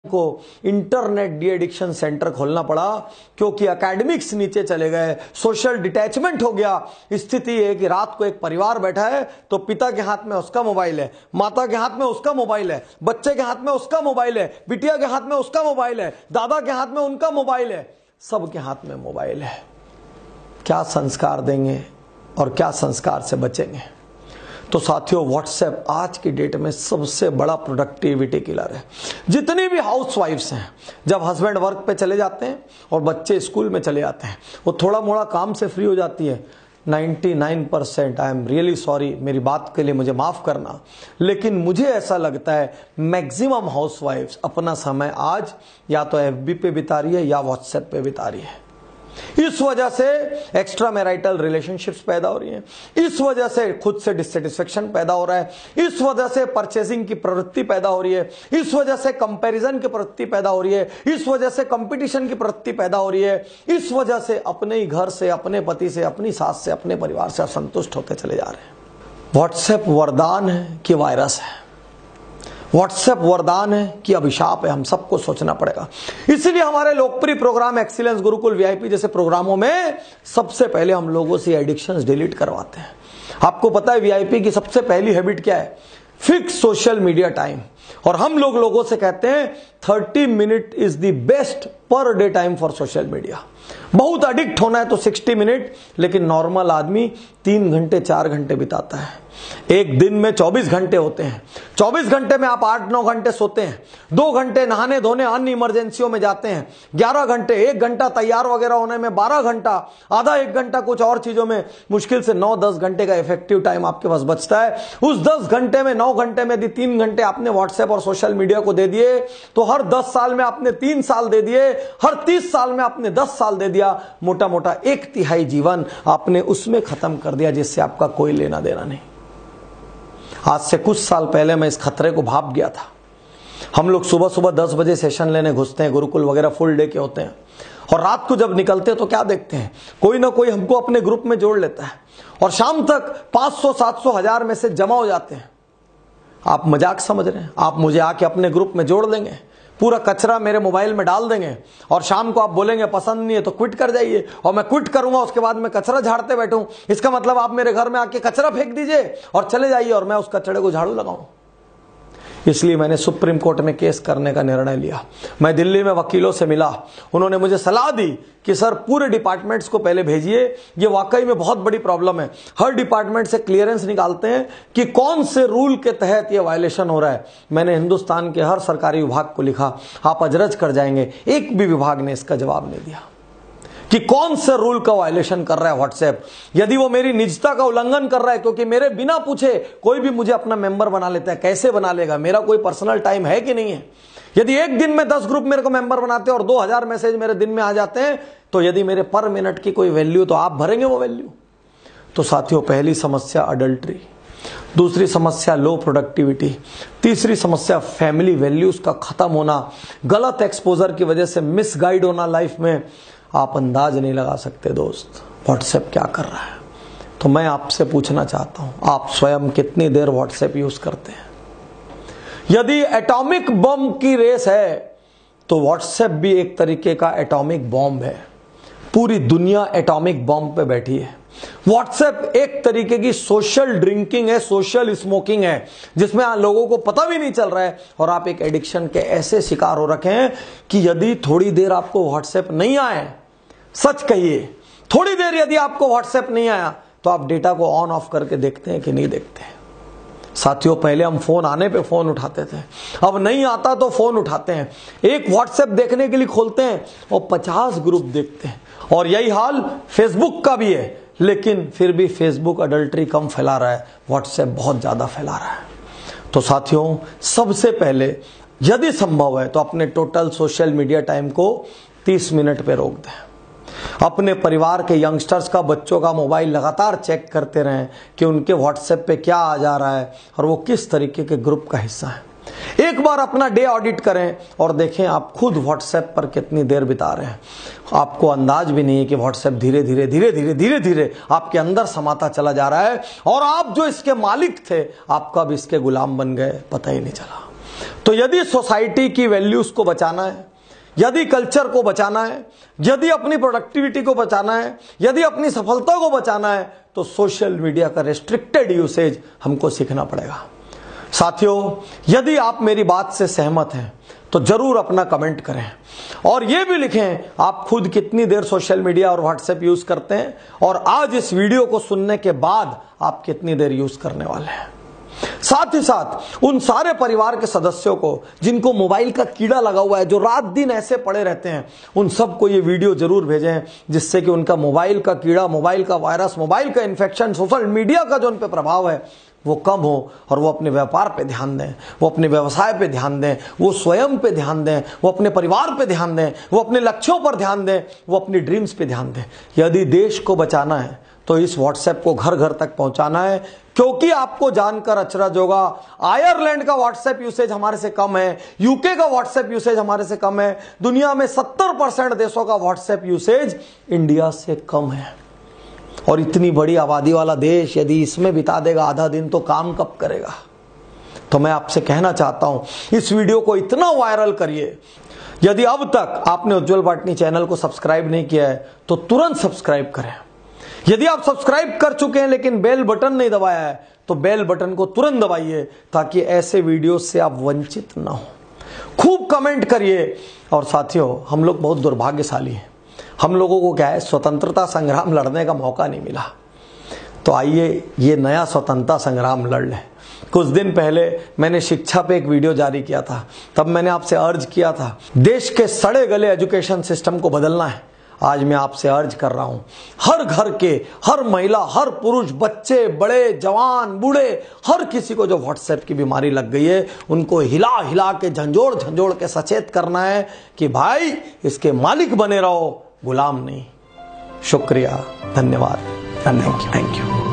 को internet de addiction centre खोलना पड़ा क्योंकि एकेडमिक्स नीचे चले गए, सोशल डिटैचमेंट हो गया। स्थिति है कि रात को एक परिवार बैठा है तो पिता के हाथ में उसका मोबाइल है, माता के हाथ में उसका मोबाइल है, बच्चे के हाथ में उसका मोबाइल है, बिटिया के हाथ में उसका मोबाइल है, दादा के हाथ में उनका मोबाइल है, सबके हाथ में मोबाइल है। क्या संस्कार देंगे और क्या संस्कार से बचेंगे? तो साथियों, व्हाट्सएप आज की डेट में सबसे बड़ा प्रोडक्टिविटी किलर है। जितनी भी हाउसवाइफ्स हैं, जब हस्बैंड वर्क पे चले जाते हैं और बच्चे स्कूल में चले जाते हैं, वो थोड़ा मोड़ा काम से फ्री हो जाती है। 99%, आई एम रियली सॉरी, मेरी बात के लिए मुझे माफ करना, लेकिन मुझे ऐसा लगता है मैक्सिमम हाउसवाइफ्स अपना समय आज या तो एफबी पे बिता रही है या व्हाट्सएप पे बिता रही है। इस वजह से एक्स्ट्रा मैरिटल रिलेशनशिप्स पैदा हो रही हैं, इस वजह से खुद से डिससेटिस्फेक्शन पैदा हो रहा है, इस वजह से परचेसिंग की प्रवृत्ति पैदा हो रही है, इस वजह से कंपैरिजन की प्रवृत्ति पैदा हो रही है, इस वजह से कंपटीशन की प्रवृत्ति पैदा हो रही है, इस वजह से अपने ही घर से, अपने पति से, अपनी सास से, अपने परिवार से असंतुष्ट होकर चले जा रहे हैं। व्हाट्सएप वरदान है कि वायरस है? व्हाट्सएप वरदान है कि अभिशाप है? हम सबको सोचना पड़ेगा। इसलिए हमारे लोकप्रिय प्रोग्राम एक्सीलेंस गुरुकुल वीआईपी जैसे प्रोग्रामों में सबसे पहले हम लोगों से एडिक्शंस डिलीट करवाते हैं। आपको पता है वीआईपी की सबसे पहली हैबिट क्या है? Fix social media time. और हम लोगों से कहते हैं 30 मिनट इज द बेस्ट पर day time for social media. बहुत एडिक्ट होना है तो 60 मिनट, लेकिन नॉर्मल आदमी 3 घंटे 4 घंटे बिताता है। एक दिन में 24 घंटे होते हैं, 24 घंटे में आप 8-9 घंटे सोते हैं, 2 घंटे नहाने धोने अन्य इमरजेंसियों में जाते हैं, 11 घंटे, 1 घंटा तैयार वगैरह होने में, 12 घंटा, आधा 1 घंटा कुछ और चीजों में, मुश्किल से 9-10 घंटे का इफेक्टिव टाइम आपके पास बचता है। उस 10 घंटे में 9 घंटे में यदि 3 घंटे आपने व्हाट्सएप और सोशल मीडिया को दे दिए तो हर 10 साल में आपने 3 साल दे दिए, हर 30 साल में आपने 10 साल दे दिया। मोटा मोटा 1/3 जीवन आपने उसमें खत्म कर दिया जिससे आपका कोई लेना देना नहीं। आज से कुछ साल पहले मैं इस खतरे को भाप गया था। हम लोग सुबह सुबह 10 बजे सेशन लेने घुसते हैं, गुरुकुल वगैरह फुल डे के होते हैं, और रात को जब निकलते हैं तो क्या देखते हैं? कोई ना कोई हमको अपने ग्रुप में जोड़ लेता है और शाम तक 500-700 1000 में से जमा हो जाते हैं। आप मजाक समझ रहे हैं? आप मुझे आके अपने ग्रुप में जोड़ देंगे, पूरा कचरा मेरे मोबाइल में डाल देंगे और शाम को आप बोलेंगे पसंद नहीं है तो क्विट कर जाइए, और मैं क्विट करूंगा, उसके बाद मैं कचरा झाड़ते बैठूं। इसका मतलब आप मेरे घर में आके कचरा फेंक दीजिए और चले जाइए और मैं उस कचरे को झाड़ू लगाऊं। इसलिए मैंने सुप्रीम कोर्ट में केस करने का निर्णय लिया। मैं दिल्ली में वकीलों से मिला, उन्होंने मुझे सलाह दी कि सर पूरे डिपार्टमेंट्स को पहले भेजिए, ये वाकई में बहुत बड़ी प्रॉब्लम है। हर डिपार्टमेंट से क्लियरेंस निकालते हैं कि कौन से रूल के तहत ये वायलेशन हो रहा है। मैंने हिंदुस्तान के हर सरकारी विभाग को लिखा, आप अजरज कर जाएंगे, एक भी विभाग ने इसका जवाब नहीं दिया कि कौन से रूल का वायलेशन कर रहा है व्हाट्सएप। यदि वो मेरी निजता का उल्लंघन कर रहा है, क्योंकि मेरे बिना पूछे कोई भी मुझे अपना मेंबर बना लेता है, कैसे बना लेगा? मेरा कोई पर्सनल टाइम है कि नहीं है? यदि एक दिन में 10 ग्रुप मेरे को मेंबर बनाते हैं और 2000 मैसेज मेरे दिन में आ जाते हैं, तो यदि मेरे पर मिनट की कोई वैल्यू, तो आप भरेंगे वो वैल्यू? तो साथियों, पहली समस्या अडल्ट्री, दूसरी समस्या लो प्रोडक्टिविटी, तीसरी समस्या फैमिली वैल्यूज का खत्म होना, गलत एक्सपोजर की वजह से मिसगाइड होना लाइफ में। आप अंदाज नहीं लगा सकते दोस्त व्हाट्सएप क्या कर रहा है। तो मैं आपसे पूछना चाहता हूं, आप स्वयं कितनी देर व्हाट्सएप यूज करते हैं? यदि एटॉमिक बम की रेस है तो व्हाट्सएप भी एक तरीके का एटॉमिक बॉम्ब है। पूरी दुनिया एटॉमिक बॉम्ब पे बैठी है। व्हाट्सएप एक तरीके की सोशल ड्रिंकिंग है, सोशल स्मोकिंग है, जिसमें लोगों को पता भी नहीं चल रहा है और आप एक एडिक्शन के ऐसे शिकार हो रखे हैं कि यदि थोड़ी देर आपको व्हाट्सएप नहीं आए, सच कहिए, थोड़ी देर यदि आपको व्हाट्सएप नहीं आया तो आप डेटा को ऑन ऑफ करके देखते हैं कि नहीं देखते हैं? साथियों, पहले हम फोन आने पे फोन उठाते थे, अब नहीं आता तो फोन उठाते हैं। एक व्हाट्सएप देखने के लिए खोलते हैं और 50 ग्रुप देखते हैं। और यही हाल फेसबुक का भी है, लेकिन फिर भी फेसबुक अडल्ट्री कम फैला रहा है, व्हाट्सएप बहुत ज्यादा फैला रहा है। तो साथियों, सबसे पहले यदि संभव है तो अपने टोटल सोशल मीडिया टाइम को 30 मिनट पे रोक दें। अपने परिवार के यंगस्टर्स का, बच्चों का मोबाइल लगातार चेक करते रहें कि उनके व्हाट्सएप पे क्या आ जा रहा है और वो किस तरीके के ग्रुप का हिस्सा है। एक बार अपना डे ऑडिट करें और देखें आप खुद व्हाट्सएप पर कितनी देर बिता रहे हैं। आपको अंदाज भी नहीं है कि व्हाट्सएप धीरे धीरे धीरे धीरे धीरे धीरे आपके अंदर समाता चला जा रहा है और आप जो इसके मालिक थे, आप कब इसके गुलाम बन गए पता ही नहीं चला। तो यदि सोसाइटी की वैल्यूज को बचाना है, यदि कल्चर को बचाना है, यदि अपनी प्रोडक्टिविटी को बचाना है, यदि अपनी सफलता को बचाना है, तो सोशल मीडिया का रेस्ट्रिक्टेड यूसेज हमको सीखना पड़ेगा। साथियों, यदि आप मेरी बात से सहमत हैं तो जरूर अपना कमेंट करें और यह भी लिखें आप खुद कितनी देर सोशल मीडिया और व्हाट्सएप यूज करते हैं और आज इस वीडियो को सुनने के बाद आप कितनी देर यूज करने वाले हैं। साथ ही साथ उन सारे परिवार के सदस्यों को जिनको मोबाइल का कीड़ा लगा हुआ है, जो रात दिन ऐसे पड़े रहते हैं, उन सबको ये वीडियो जरूर भेजें जिससे कि उनका मोबाइल का कीड़ा, मोबाइल का वायरस, मोबाइल का इन्फेक्शन, सोशल मीडिया का जो उन पर प्रभाव है वो कम हो और वो अपने व्यापार पे ध्यान दें, वो अपने व्यवसाय पे ध्यान दें, वो स्वयं पे ध्यान दें, वो अपने परिवार पे ध्यान दें, वो अपने लक्ष्यों पर ध्यान दें, वो अपनी ड्रीम्स पे ध्यान दें। यदि देश को बचाना है तो इस व्हाट्सएप को घर घर तक पहुंचाना है, क्योंकि आपको जानकर अचरज होगा, आयरलैंड का व्हाट्सएप यूसेज हमारे से कम है, यूके का व्हाट्सएप यूसेज हमारे से कम है, दुनिया में 70% देशों का व्हाट्सएप यूसेज इंडिया से कम है। और इतनी बड़ी आबादी वाला देश यदि इसमें बिता देगा आधा दिन तो काम कब करेगा। तो मैं आपसे कहना चाहता हूं, इस वीडियो को इतना वायरल करिए। यदि अब तक आपने उज्जवल पाटनी चैनल को सब्सक्राइब नहीं किया है तो तुरंत सब्सक्राइब करें। यदि आप सब्सक्राइब कर चुके हैं लेकिन बेल बटन नहीं दबाया है तो बेल बटन को तुरंत दबाइए ताकि ऐसे वीडियो से आप वंचित ना हो। खूब कमेंट करिए। और साथियों, हम लोग बहुत दुर्भाग्यशाली हैं, हम लोगों को क्या है, स्वतंत्रता संग्राम लड़ने का मौका नहीं मिला। तो आइए ये नया स्वतंत्रता संग्राम लड़ लें। कुछ दिन पहले मैंने शिक्षा पे एक वीडियो जारी किया था, तब मैंने आपसे अर्ज किया था देश के सड़े गले एजुकेशन सिस्टम को बदलना है। आज मैं आपसे अर्ज कर रहा हूं, हर घर के हर महिला, हर पुरुष, बच्चे, बड़े, जवान, बूढ़े, हर किसी को जो व्हाट्सएप की बीमारी लग गई है उनको हिला हिला के, झंझोड़ झंझोड़ के सचेत करना है कि भाई इसके मालिक बने रहो, गुलाम नहीं। शुक्रिया, धन्यवाद, थैंक यू।